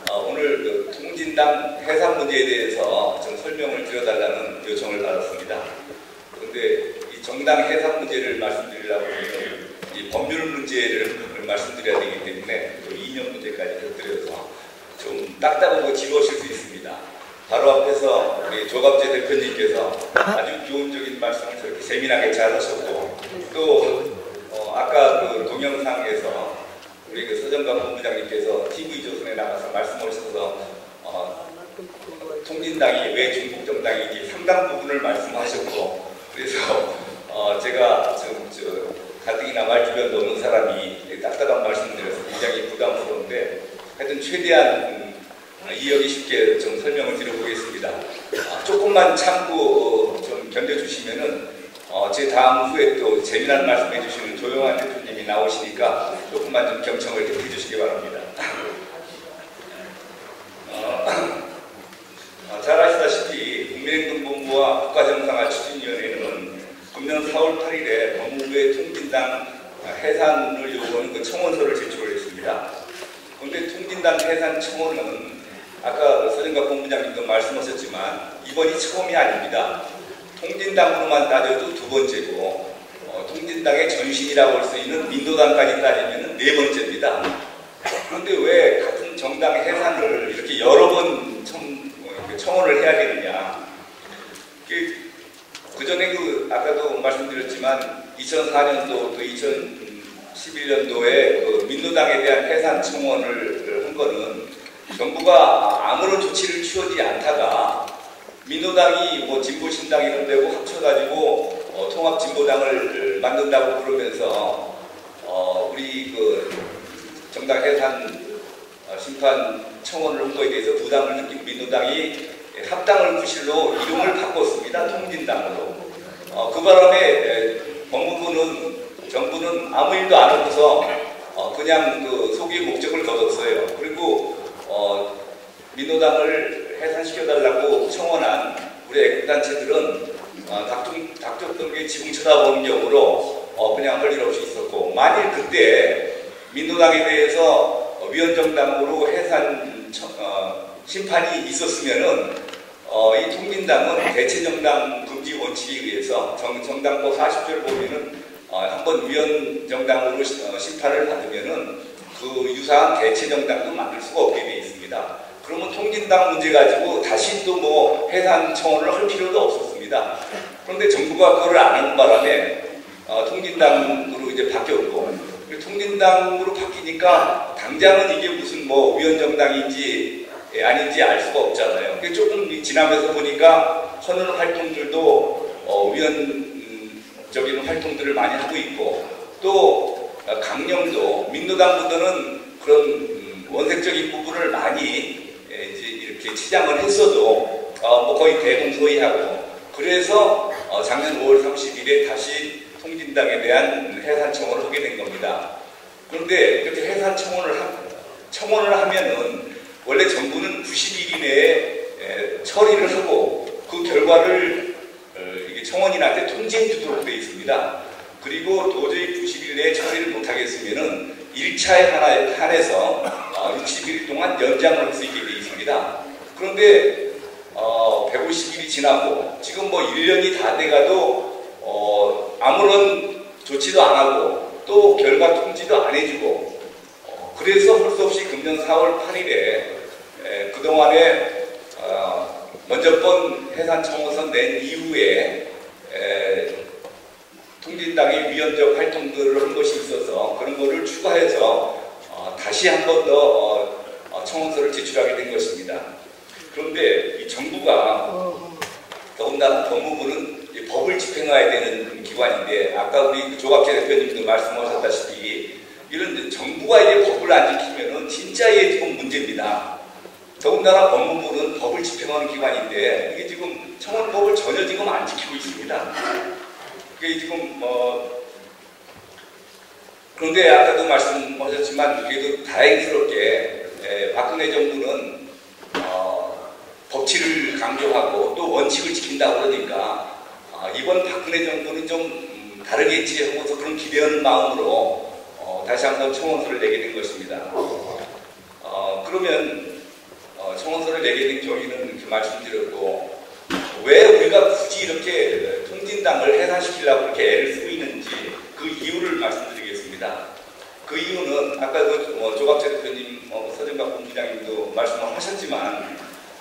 오늘 그 통진당 해산 문제에 대해서 좀 설명을 드려달라는 요청을 받았습니다. 그런데 이 정당 해산 문제를 말씀드리려고 하면 이 법률 문제를 말씀드려야 되기 때문에 또 이념 문제까지 곁들여서 좀 딱딱하고 지루하실 수 있습니다. 바로 앞에서 우리 조갑재 대표님께서 아주 교훈적인 말씀을 저렇게 세밀하게 잘 하셨고, 또 아까 그 동영상에서 우리 그 서정관 본부장님께서 TV조선에 나가서 말씀하셔서 통진당이 왜 중국 정당인지 상당 부분을 말씀하셨고, 그래서 제가 좀 가뜩이나 말주변 넘는 사람이 딱딱한 말씀을 드려서 굉장히 부담스러운데, 하여튼 최대한 이해하기 쉽게 좀 설명을 드려보겠습니다. 조금만 참고 좀 견뎌주시면은 제 다음 후에 또 재미난 말씀해 주시는 조용한 대표님이 나오시니까 조금만 좀 경청을 해주시기 바랍니다. 잘 아시다시피 국민행동본부와 국가정상화추진위원회는 금년 4월 8일에 법무부에 통진당 해산을 요구하는 그 청원서를 제출했습니다. 그런데 통진당 해산 청원은 아까 서정관 본부장님도 말씀하셨지만 이번이 처음이 아닙니다. 통진당으로만 따져도 두 번째고, 통진당의 전신이라고 할 수 있는 민노당까지 따지면 네 번째입니다. 그런데 왜 같은 정당 해산을 이렇게 여러 번 청원을 해야 되느냐? 그 전에 아까도 말씀드렸지만 2004년도 또 2011년도에 그 민노당에 대한 해산 청원을 한 거는 정부가 아무런 조치를 취하지 않다가 민노당이 뭐 진보신당 이런 데고 합쳐가지고 통합진보당을 만든다고 그러면서 우리 그 정당 해산 심판 청원을 한 거에 대해서 부담을 느낀 민노당이 합당을 구실로 이름을 바꿨습니다. 통진당으로. 그 바람에 정부는 아무 일도 안 하고서 그냥 그 소기의 목적을 거뒀어요. 그리고 민노당을 해산시켜달라고 청원한 우리 애국단체들은 닥쳤던 게 지붕 쳐다보는 격으로 그냥 할 일 없이 있었고, 만일 그때 민노당에 대해서 위헌정당으로 해산 심판이 있었으면은 이 통진당은 대체정당 금지 원칙에 의해서 정당법 40조를 보면은 한번 위헌정당으로 심판을 받으면은 그 유사한 대체정당도 만들 수가 없게 되어 있습니다. 그러면 통진당 문제 가지고 다시 또 뭐 해산 청원을 할 필요도 없었습니다. 그런데 정부가 그걸 안 하는 바람에 통진당으로 이제 바뀌었고, 통진당으로 바뀌니까 당장은 이게 무슨 뭐 위헌정당인지 아닌지 알 수가 없잖아요. 근데 조금 지나면서 보니까 하는 활동들도 위헌적인 활동들을 많이 하고 있고, 또 강령도 민노당보다는 그런 원색적인 부분을 많이 이제 이렇게 치장을 했어도 뭐 거의 대동소이하고, 그래서 작년 5월 30일에 다시 통진당에 대한 해산 청원을 하게 된 겁니다. 그런데 이렇게 해산 청원을 하면은 원래 정부는 90일 이내에 처리를 하고 그 결과를 이게 청원인한테 통지해 주도록 되어 있습니다. 그리고 도저히 90일 내에 처리를 못하겠으면은 1차에 한해서 60일 동안 연장을 할 수 있게 되어 있습니다. 그런데 150일이 지나고 지금 뭐 1년이 다 돼가도 아무런 조치도 안 하고 또 결과 통지도 안 해주고, 그래서 할 수 없이 금년 4월 8일에 그동안에 먼저 번 해산 청원서 낸 이후에 통진당이 위헌적 활동들을 한 것이 있어서 그런 거를 추가해서 다시 한 번 더 청원서를 제출하게 된 것입니다. 그런데 이 정부가 더군다나 법무부는 법을 집행해야 되는 기관인데, 아까 우리 조갑재 대표님도 말씀하셨다시피 이런 정부가 이제 법을 안 지키면은 진짜 이게 지금 문제입니다. 더군다나 법무부는 법을 집행하는 기관인데 이게 지금 청원법을 전혀 지금 안 지키고 있습니다. 이게 지금 그런데 아까도 말씀하셨지만 그래도 다행스럽게 박근혜 정부는 법치를 강조하고 또 원칙을 지킨다고 그러니까 이번 박근혜 정부는 좀 다르겠지 하고서 그런 기대하는 마음으로 다시 한번 청원서를 내게 된 것입니다. 그러면 청원서를 내게 된 경위는 이렇게 말씀드렸고, 왜 우리가 굳이 이렇게 통진당을 해산시키려고 이렇게 애를 쓰고 있는지 그 이유를 말씀드리겠습니다. 그 이유는 아까 조갑재 대표님, 서정각 본부장님도 말씀을 하셨지만,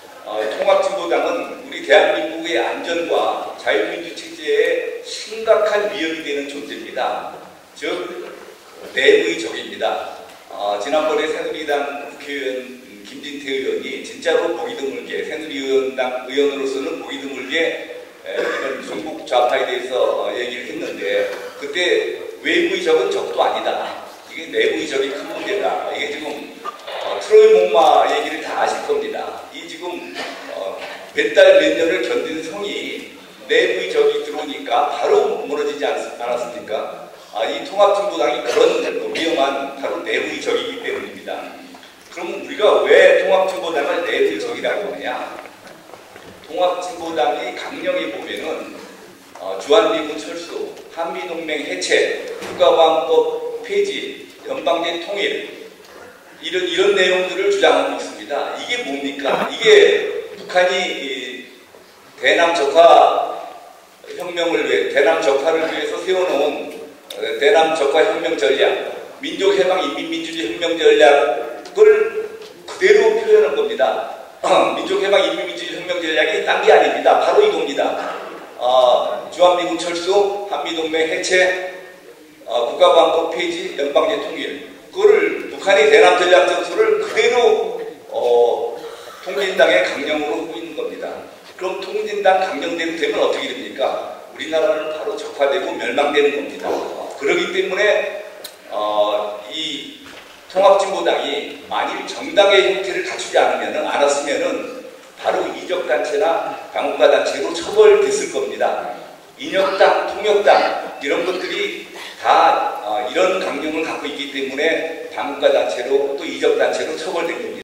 통합진보당은 우리 대한민국의 안전과 자유민주 체제에 심각한 위협이 되는 존재입니다. 즉 내부의 적입니다. 지난번에 새누리당 국회의원 김진태 의원이 진짜로 보기 드물게, 새누리당 의원으로서는 보기 드물게 이런 중국 좌파에 대해서 얘기를 했는데, 그때 외부의 적은 적도 아니다, 이게 내부의 적이 큰 문제다. 이게 지금 트로이 목마 얘기를 다 아실 겁니다. 이 지금 몇 달 몇 년을 견딘 성이 내부의 적이 들어오니까 바로 무너지지 않았습니까? 이 통합진보당이 그런 위험한 바로 내부의 적이기 때문입니다. 그럼 우리가 왜 통합진보당을 내부의 적이라고 하느냐? 통합진보당이 강령에 보면은 주한미군 철수, 한미동맹 해체, 국가보안법 폐지, 연방제 통일, 이런 내용들을 주장하고 있습니다. 이게 뭡니까? 이게 북한이 대남 적화 혁명을 위해, 대남 적화를 위해서 세워놓은 대남 적화 혁명 전략, 민족해방 인민민주주의 혁명 전략을 그대로 표현한 겁니다. 민족해방 인민민주주의 혁명 전략이 딴 게 아닙니다. 바로 이겁니다. 주한미군 철수, 한미동맹 해체, 국가보안법 폐지, 연방제 통일, 그거를 북한의 대남 전략 전술을 그대로 통진당의 강령으로 하고 있는 겁니다. 그럼 통진당 강령대로 되면 어떻게 됩니까? 우리나라는 바로 적화되고 멸망되는 겁니다. 그렇기 때문에 이 통합진보당이 만일 정당의 형태를 갖추지 않았으면은 바로 이적단체나 당국가단체로 처벌됐을 겁니다. 인혁당, 통역당 이런 것들이 다 이런 강령을 갖고 있기 때문에 당국가단체로 또 이적단체로 처벌된 겁니다.